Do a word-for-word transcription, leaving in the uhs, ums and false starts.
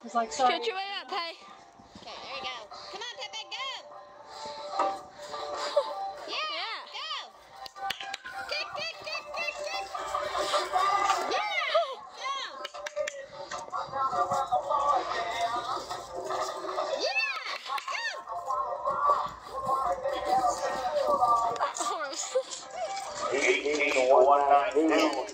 It's like, sorry. Stretch your way up, Pay. Okay, there you go. Come on, Pepe, go! Yeah, yeah. Go! Kick, kick, kick, kick, kick! Yeah! Go! Yeah! Go! eighteen one ninety.